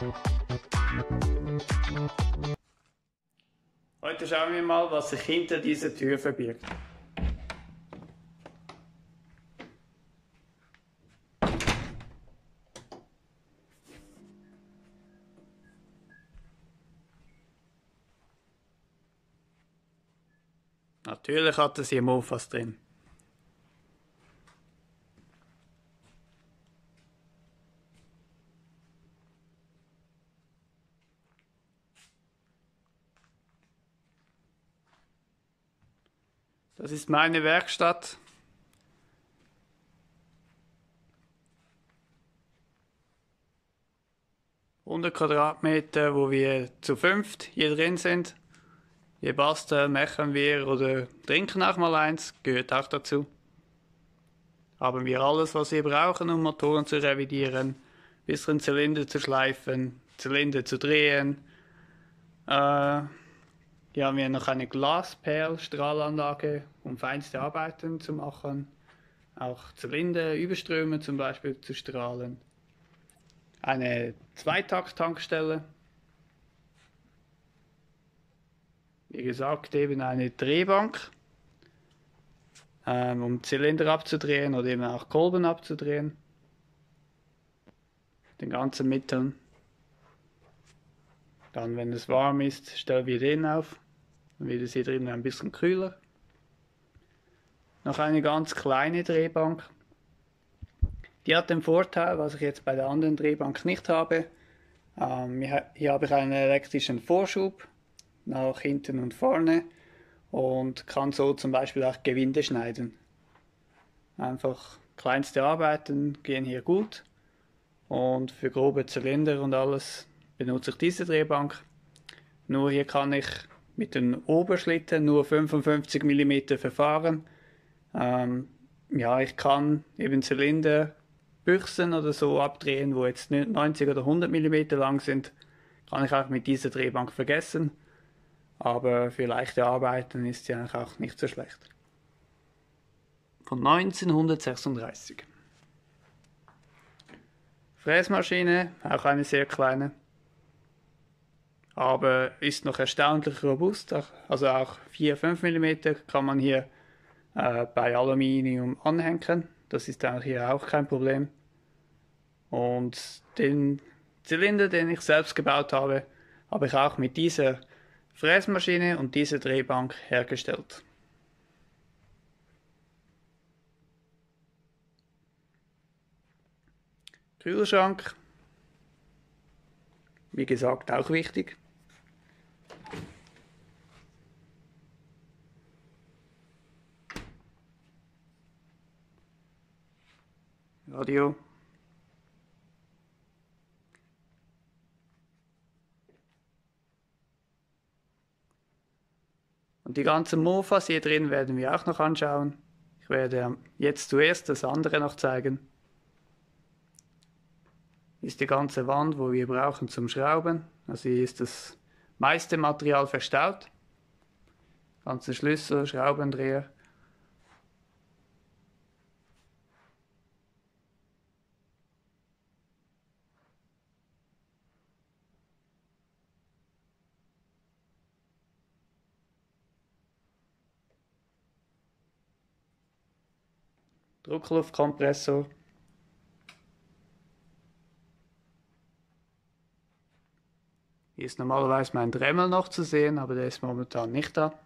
Heute schauen wir mal, was sich hinter dieser Tür verbirgt. Natürlich hat es hier Mofas drin. Das ist meine Werkstatt. Quadratmeter, wo wir zu fünft hier drin sind. Hier basteln, machen wir oder trinken auch mal eins, gehört auch dazu. Haben wir alles, was wir brauchen, um Motoren zu revidieren, bisschen Zylinder zu schleifen, Zylinder zu drehen. Hier haben wir noch eine Glasperlstrahlanlage, um feinste Arbeiten zu machen. Auch Zylinder, Überströme zum Beispiel zu strahlen. Eine Zweitakt-Tankstelle. Wie gesagt, eben eine Drehbank, um Zylinder abzudrehen oder eben auch Kolben abzudrehen. Den ganzen Mitteln. Dann, wenn es warm ist, stellen wir den auf. Dann wird es hier drinnen ein bisschen kühler. Noch eine ganz kleine Drehbank. Die hat den Vorteil, was ich jetzt bei der anderen Drehbank nicht habe. Hier habe ich einen elektrischen Vorschub nach hinten und vorne und kann so zum Beispiel auch Gewinde schneiden. Einfach kleinste Arbeiten gehen hier gut und für grobe Zylinder und alles benutze ich diese Drehbank. Nur hier kann ich mit den Oberschlitten nur 55 mm verfahren. Ja, ich kann eben Zylinder, Büchsen oder so abdrehen, wo jetzt 90 oder 100 mm lang sind, kann ich auch mit dieser Drehbank vergessen. Aber für leichte Arbeiten ist sie eigentlich auch nicht so schlecht. Von 1936. Fräsmaschine, auch eine sehr kleine. Aber ist noch erstaunlich robust. Also auch 4-5 mm kann man hier bei Aluminium anhängen. Das ist auch hier auch kein Problem. Und den Zylinder, den ich selbst gebaut habe, habe ich auch mit dieser Fräsmaschine und dieser Drehbank hergestellt. Kühlschrank, wie gesagt, auch wichtig. Radio. Und die ganzen Mofas hier drin werden wir auch noch anschauen. Ich werde jetzt zuerst das andere noch zeigen. Hier ist die ganze Wand, wo wir brauchen zum Schrauben. Also hier ist das meiste Material verstaut. Ganze Schlüssel, Schraubendreher. Druckluftkompressor. Hier ist normalerweise mein Dremel noch zu sehen, aber der ist momentan nicht da.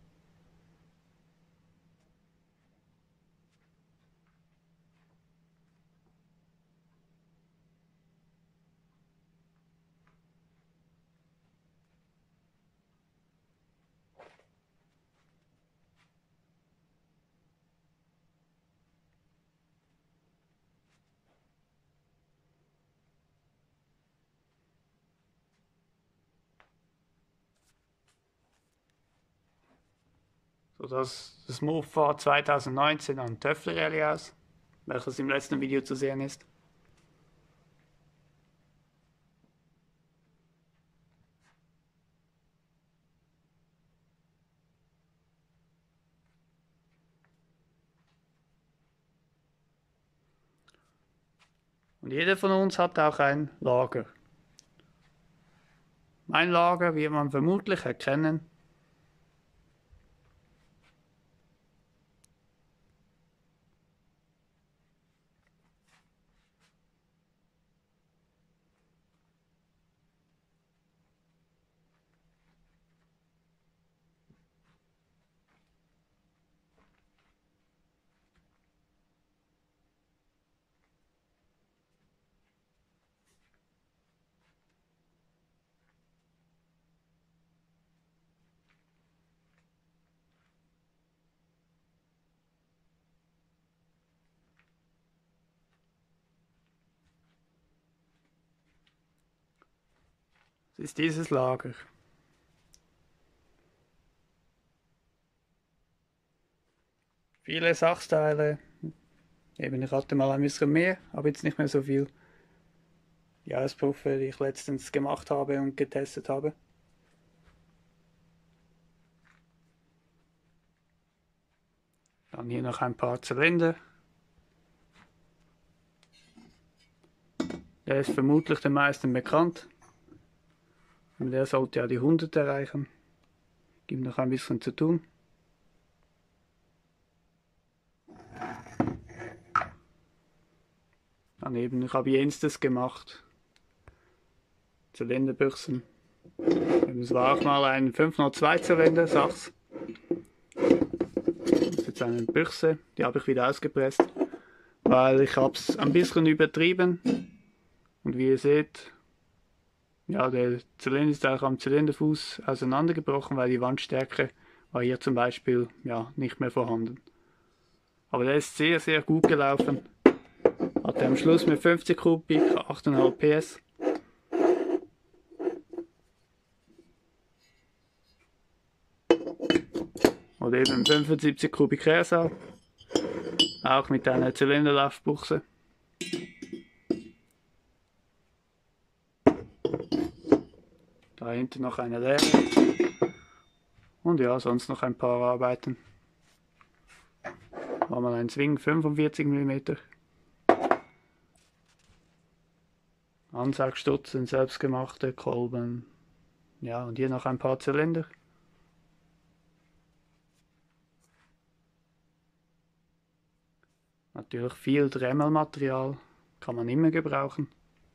So das Mofa 2019 an Töffler Rallye aus, welches im letzten Video zu sehen ist. Und jeder von uns hat auch ein Lager. Mein Lager wird man vermutlich erkennen. Das ist dieses Lager. Viele Sachsteile. Eben, ich hatte mal ein bisschen mehr, aber jetzt nicht mehr so viel. Die Auspuffe, die ich letztens gemacht habe und getestet habe. Dann hier noch ein paar Zylinder. Der ist vermutlich den meisten bekannt. Und der sollte ja die 100 erreichen. Gibt noch ein bisschen zu tun. Daneben, ich habe jenstes gemacht. Zylinderbüchsen. Es war auch mal ein 502 Zylinder, Sachs. Das ist jetzt eine Büchse, die habe ich wieder ausgepresst, weil ich habe es ein bisschen übertrieben. Und wie ihr seht, ja, der Zylinder ist auch am Zylinderfuß auseinandergebrochen, weil die Wandstärke war hier zum Beispiel ja, nicht mehr vorhanden. Aber der ist sehr, sehr gut gelaufen. Hatte am Schluss mit 50 Kubik 8,5 PS. Oder eben 75 Kubik Rersau. Auch mit einer Zylinderlaufbuchse. Da hinten noch eine leere. Und ja, sonst noch ein paar Arbeiten. War mal ein Swing 45 mm. Ansaugstutzen, selbstgemachte Kolben. Ja, und hier noch ein paar Zylinder. Natürlich viel Dremel-Material, kann man immer gebrauchen.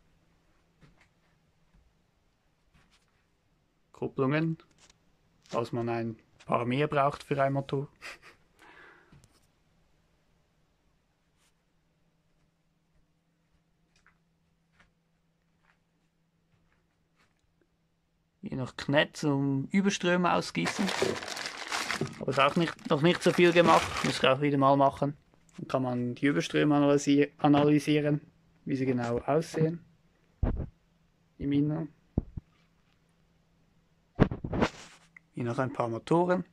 Kupplungen, falls man ein paar mehr braucht für einen Motor. Hier noch Knett zum Überströme ausgießen. Aber ist auch noch nicht so viel gemacht, muss ich auch wieder mal machen. Dann kann man die Überströme analysieren, wie sie genau aussehen im Inneren. Hier noch ein paar Motoren.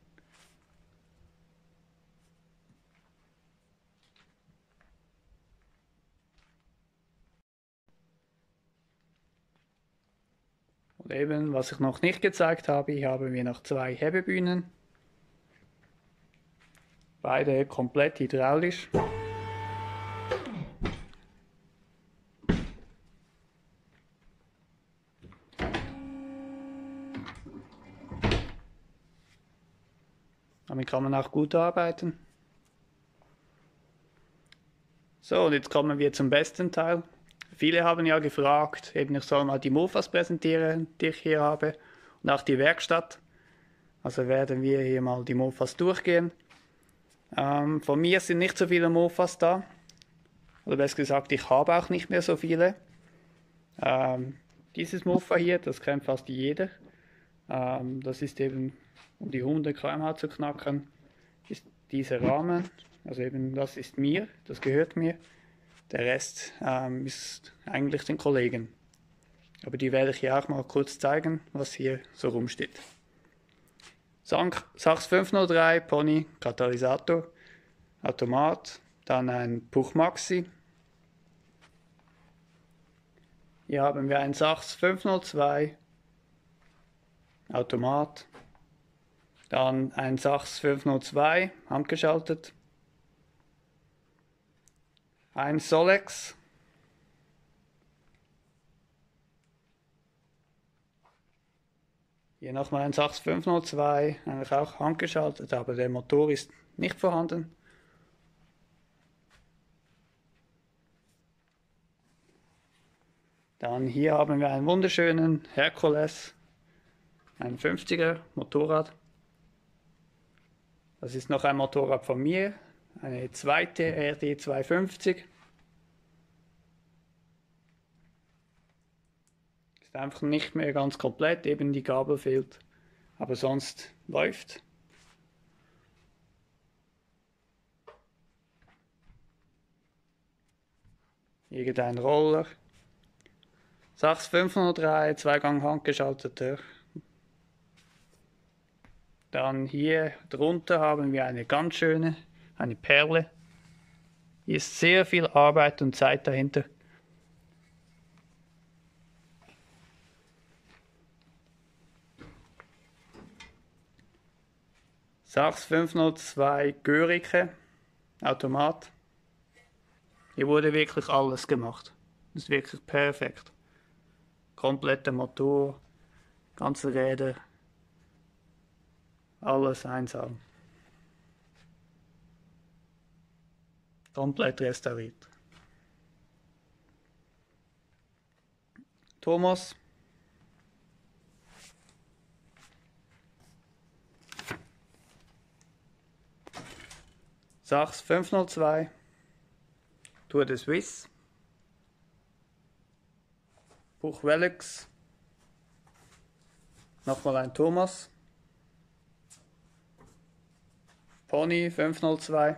Und eben, was ich noch nicht gezeigt habe, hier haben wir noch zwei Hebebühnen. Beide komplett hydraulisch. Damit kann man auch gut arbeiten. So, und jetzt kommen wir zum besten Teil. Viele haben ja gefragt, eben ich soll mal die Mofas präsentieren, die ich hier habe, und auch die Werkstatt. Also werden wir hier mal die Mofas durchgehen. Von mir sind nicht so viele Mofas da. Oder besser gesagt, ich habe auch nicht mehr so viele. Dieses Mofa hier, das kennt fast jeder. Das ist eben, um die 100 km/h zu knacken, ist dieser Rahmen. Also eben das ist mir, das gehört mir. Der Rest ist eigentlich den Kollegen. Aber die werde ich hier auch mal kurz zeigen, was hier so rumsteht. Sachs 503 Pony Katalysator, Automat, dann ein Puch Maxi. Hier haben wir einen Sachs 502 Automat, dann ein Sachs 502 handgeschaltet, ein Solex, Hier nochmal ein Sachs 502, eigentlich auch handgeschaltet, aber der Motor ist nicht vorhanden. Dann hier haben wir einen wunderschönen Hercules, ein 50er Motorrad. Das ist noch ein Motorrad von mir, eine zweite RD 250. Ist einfach nicht mehr ganz komplett, eben die Gabel fehlt, aber sonst läuft. Irgendein Roller. Sachs 503, Zweigang handgeschalteter. Dann hier drunter haben wir eine ganz schöne, eine Perle. Hier ist sehr viel Arbeit und Zeit dahinter. Sachs 502 Görike, Automat. Hier wurde wirklich alles gemacht. Das ist wirklich perfekt. Kompletter Motor, ganze Räder, alles einsam. Komplett restauriert. Thomas. Sachs 502. Tour de Suisse. Buchwellix. Nochmal ein Thomas. Pony 502.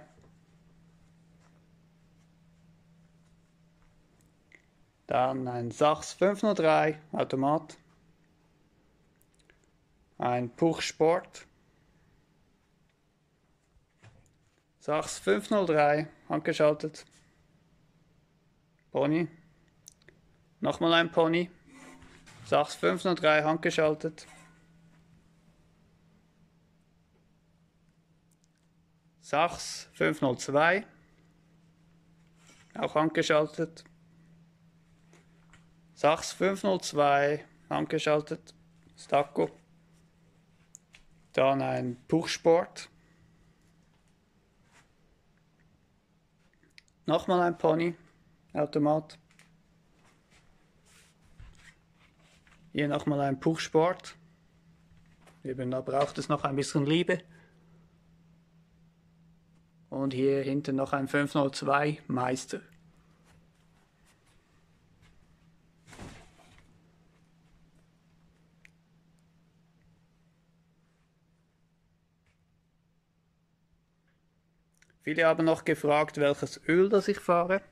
Dann ein Sachs 503 Automat. Ein Puch Sport. Sachs 503 handgeschaltet. Pony. Nochmal ein Pony. Sachs 503 handgeschaltet. Sachs 502. Auch handgeschaltet. Sachs 502 handgeschaltet. Stacco. Dann ein Puchsport. Nochmal ein Pony. Automat. Hier nochmal ein Puchsport. Eben, da braucht es noch ein bisschen Liebe. Und hier hinten noch ein 502 Meister. Viele haben noch gefragt, welches Öl das ich fahre.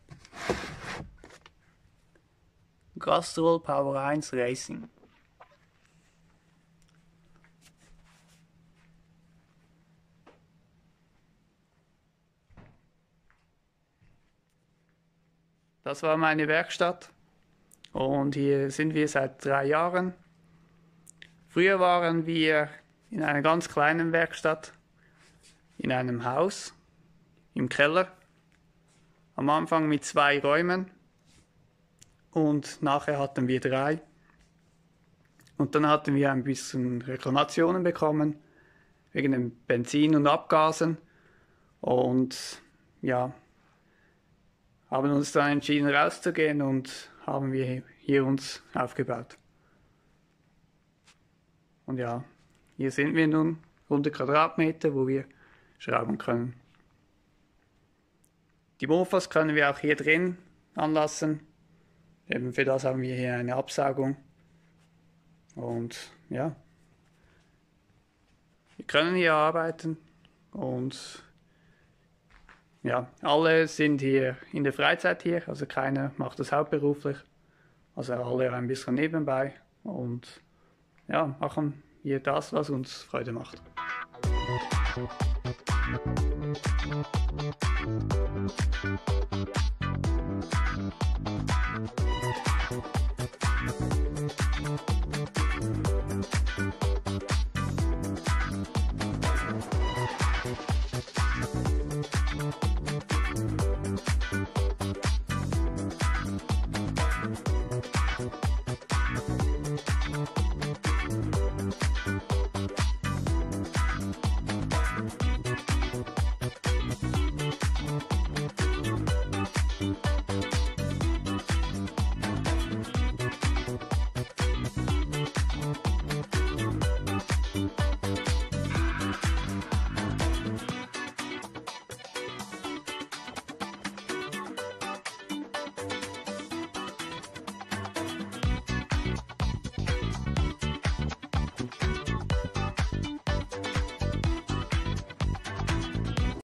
Castrol Power 1 Racing. Das war meine Werkstatt und hier sind wir seit 3 Jahren. Früher waren wir in einer ganz kleinen Werkstatt, in einem Haus, im Keller. Am Anfang mit 2 Räumen und nachher hatten wir 3. Und dann hatten wir ein bisschen Reklamationen bekommen wegen dem Benzin und Abgasen und ja, haben uns dann entschieden rauszugehen und haben wir hier uns aufgebaut. Und ja, hier sind wir nun, 100 Quadratmeter, wo wir schrauben können. Die Mofas können wir auch hier drin anlassen. Eben für das haben wir hier eine Absaugung. Und ja, wir können hier arbeiten und ja, alle sind hier in der Freizeit hier, also keiner macht das hauptberuflich, also alle ein bisschen nebenbei und ja, machen hier das, was uns Freude macht.